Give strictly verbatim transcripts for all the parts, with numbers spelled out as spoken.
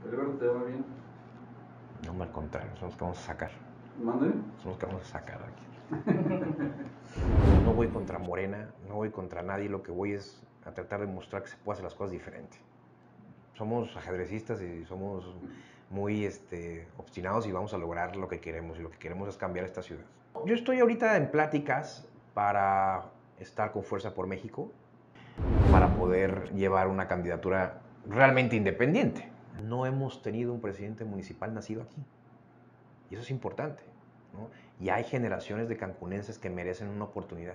¿El te va bien? No, al contrario, son los que vamos a sacar. ¿Mande? Son los que vamos a sacar de aquí. No voy contra Morena, no voy contra nadie, lo que voy es a tratar de mostrar que se puede hacer las cosas diferente. Somos ajedrecistas y somos muy este, obstinados y vamos a lograr lo que queremos, y lo que queremos es cambiar esta ciudad. Yo estoy ahorita en pláticas para estar con Fuerza por México, para poder llevar una candidatura realmente independiente. No hemos tenido un presidente municipal nacido aquí, y eso es importante, ¿no? Y hay generaciones de cancunenses que merecen una oportunidad.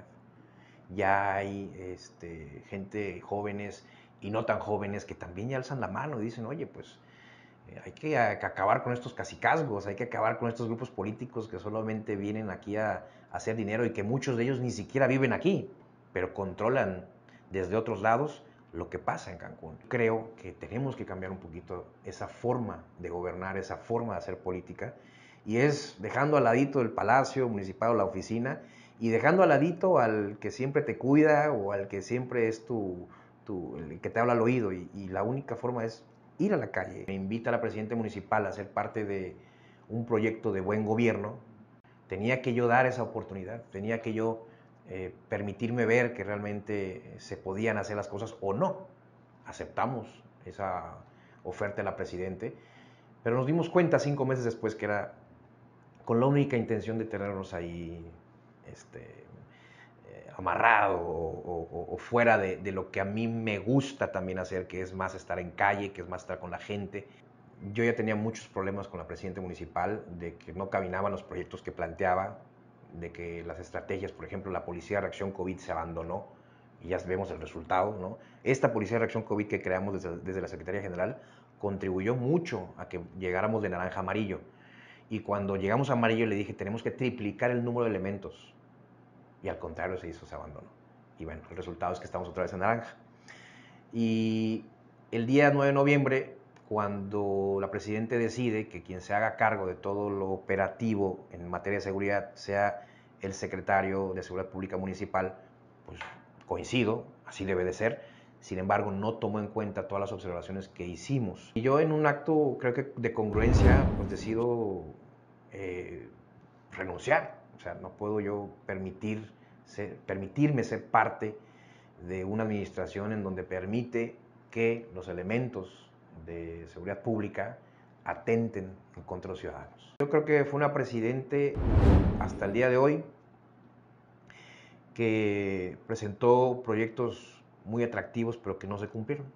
Ya hay este, gente jóvenes y no tan jóvenes que también ya alzan la mano y dicen, oye, pues eh, hay que, a, que acabar con estos cacicazgos, hay que acabar con estos grupos políticos que solamente vienen aquí a, a hacer dinero y que muchos de ellos ni siquiera viven aquí, pero controlan desde otros lados lo que pasa en Cancún. Creo que tenemos que cambiar un poquito esa forma de gobernar, esa forma de hacer política, y es dejando al ladito el palacio municipal o la oficina, y dejando al ladito al que siempre te cuida o al que siempre es tu, tu el que te habla al oído, y, y la única forma es ir a la calle. Me invita a la presidenta municipal a ser parte de un proyecto de buen gobierno. Tenía que yo dar esa oportunidad, tenía que yo eh, permitirme ver que realmente se podían hacer las cosas o no. Aceptamos esa oferta de la presidenta, pero nos dimos cuenta cinco meses después que era con la única intención de tenernos ahí este, eh, amarrado o, o, o fuera de, de lo que a mí me gusta también hacer, que es más estar en calle, que es más estar con la gente. Yo ya tenía muchos problemas con la presidenta municipal, de que no caminaban los proyectos que planteaba, de que las estrategias, por ejemplo, la Policía de Reacción COVID se abandonó, y ya vemos el resultado, ¿no? Esta Policía de Reacción COVID que creamos desde, desde la Secretaría General contribuyó mucho a que llegáramos de naranja a amarillo. Y cuando llegamos a amarillo le dije, tenemos que triplicar el número de elementos. Y al contrario se hizo, se abandonó. Y bueno, el resultado es que estamos otra vez en naranja. Y el día nueve de noviembre, cuando la presidenta decide que quien se haga cargo de todo lo operativo en materia de seguridad sea el secretario de Seguridad Pública Municipal, pues coincido, así debe de ser. Sin embargo, no tomó en cuenta todas las observaciones que hicimos. Y yo en un acto, creo que de congruencia, pues decido eh, renunciar. O sea, no puedo yo permitir ser, permitirme ser parte de una administración en donde permite que los elementos de seguridad pública atenten en contra de los ciudadanos. Yo creo que fue una presidente hasta el día de hoy que presentó proyectos muy atractivos, pero que no se cumplieron.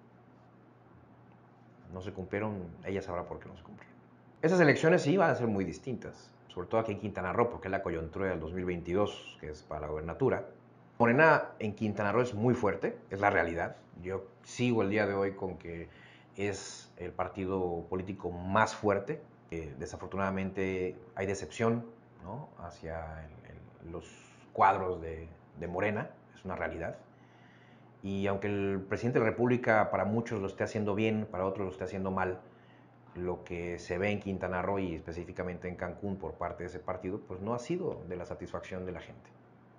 No se cumplieron, ella sabrá por qué no se cumplieron. Esas elecciones sí van a ser muy distintas, sobre todo aquí en Quintana Roo, porque es la coyuntura del dos mil veintidós, que es para la gobernatura. Morena en Quintana Roo es muy fuerte, es la realidad. Yo sigo el día de hoy con que es el partido político más fuerte. Eh, desafortunadamente hay decepción, ¿no?, hacia el, el, los cuadros de, de Morena, es una realidad. Y aunque el presidente de la República para muchos lo esté haciendo bien, para otros lo esté haciendo mal, lo que se ve en Quintana Roo y específicamente en Cancún por parte de ese partido, pues no ha sido de la satisfacción de la gente.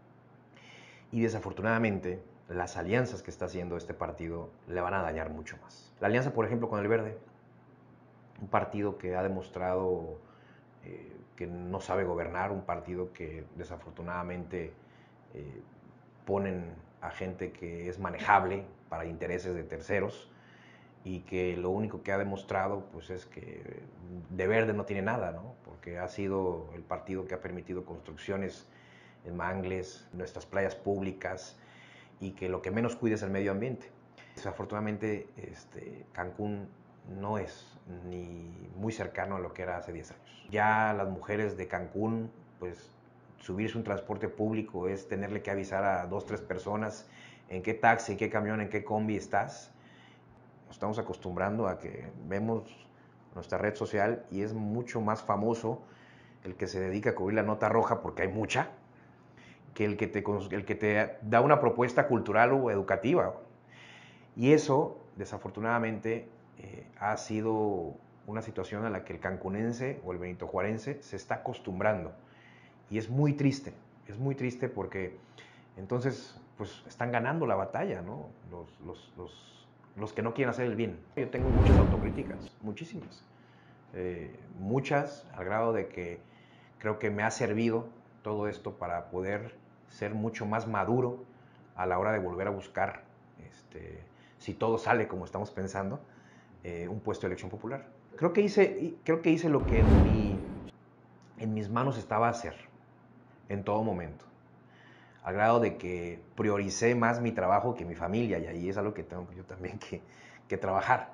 Y desafortunadamente, las alianzas que está haciendo este partido le van a dañar mucho más. La alianza, por ejemplo, con el Verde, un partido que ha demostrado eh, que no sabe gobernar, un partido que desafortunadamente eh, ponen a gente que es manejable para intereses de terceros, y que lo único que ha demostrado pues es que de verde no tiene nada, ¿no? Porque ha sido el partido que ha permitido construcciones en mangles, nuestras playas públicas, y que lo que menos cuida es el medio ambiente. Desafortunadamente este, Cancún no es ni muy cercano a lo que era hace diez años. Ya las mujeres de Cancún, pues subirse un transporte público es tenerle que avisar a dos, tres personas en qué taxi, en qué camión, en qué combi estás. Nos estamos acostumbrando a que vemos nuestra red social y es mucho más famoso el que se dedica a cubrir la nota roja, porque hay mucha, que el que te, el que te da una propuesta cultural o educativa. Y eso, desafortunadamente, eh, ha sido una situación a la que el cancunense o el benitojuarense se está acostumbrando. Y es muy triste, es muy triste porque entonces pues están ganando la batalla, ¿no? Los, los, los los que no quieren hacer el bien. Yo tengo muchas autocríticas, muchísimas. Eh, muchas, al grado de que creo que me ha servido todo esto para poder ser mucho más maduro a la hora de volver a buscar, este, si todo sale como estamos pensando, eh, un puesto de elección popular. Creo que hice, creo que hice lo que en, mi, en mis manos estaba a hacer, en todo momento. Al grado de que prioricé más mi trabajo que mi familia, y ahí es algo que tengo yo también que, que trabajar,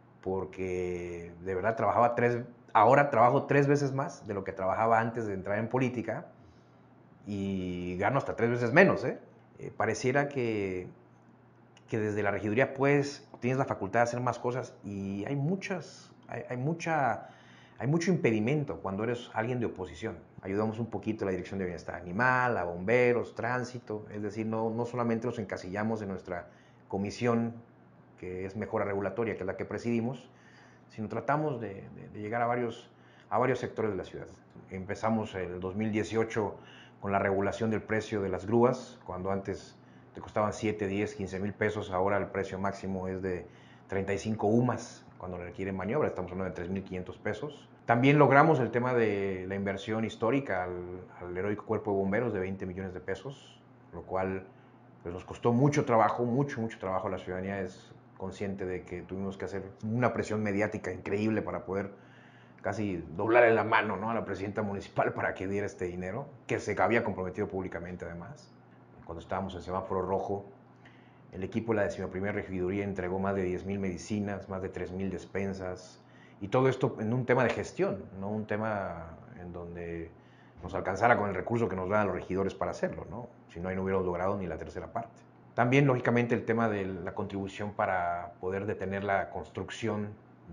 porque de verdad trabajaba tres, ahora trabajo tres veces más de lo que trabajaba antes de entrar en política, y gano hasta tres veces menos, ¿eh? Eh, pareciera que, que desde la regiduría pues tienes la facultad de hacer más cosas, y hay muchas, hay, hay mucha... Hay mucho impedimento cuando eres alguien de oposición. Ayudamos un poquito a la Dirección de Bienestar Animal, a bomberos, tránsito, es decir, no, no solamente nos encasillamos en nuestra comisión, que es mejora regulatoria, que es la que presidimos, sino tratamos de, de, de llegar a varios, a varios sectores de la ciudad. Empezamos el dos mil dieciocho con la regulación del precio de las grúas, cuando antes te costaban siete, diez, quince mil pesos, ahora el precio máximo es de treinta y cinco U M A S, cuando requieren maniobra, estamos hablando de tres mil quinientos pesos. También logramos el tema de la inversión histórica al, al heroico cuerpo de bomberos de veinte millones de pesos, lo cual pues, nos costó mucho trabajo, mucho, mucho trabajo. La ciudadanía es consciente de que tuvimos que hacer una presión mediática increíble para poder casi doblarle la mano, ¿no?, a la presidenta municipal para que diera este dinero, que se había comprometido públicamente además. Cuando estábamos en semáforo rojo, el equipo de la decimoprimera regiduría entregó más de diez mil medicinas, más de tres mil despensas, y todo esto en un tema de gestión, no un tema en donde nos alcanzara con el recurso que nos dan los regidores para hacerlo, ¿no? Si no, ahí no hubiéramos logrado ni la tercera parte. También, lógicamente, el tema de la contribución para poder detener la construcción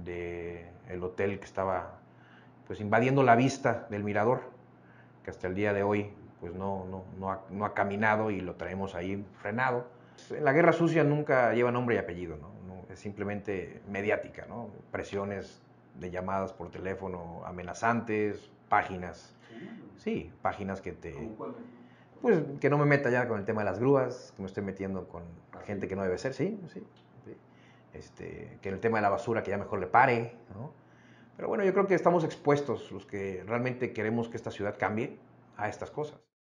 del hotel que estaba pues, invadiendo la vista del mirador, que hasta el día de hoy pues, no, no, no, ha, no ha caminado y lo traemos ahí frenado. La guerra sucia nunca lleva nombre y apellido, ¿no? No, es simplemente mediática, ¿no? Presiones de llamadas por teléfono amenazantes, páginas, sí, páginas que te... Pues que no me meta ya con el tema de las grúas, que me estoy metiendo con gente que no debe ser, sí, sí, sí. Este, que el tema de la basura, que ya mejor le pare, ¿no? Pero bueno, yo creo que estamos expuestos los que realmente queremos que esta ciudad cambie a estas cosas.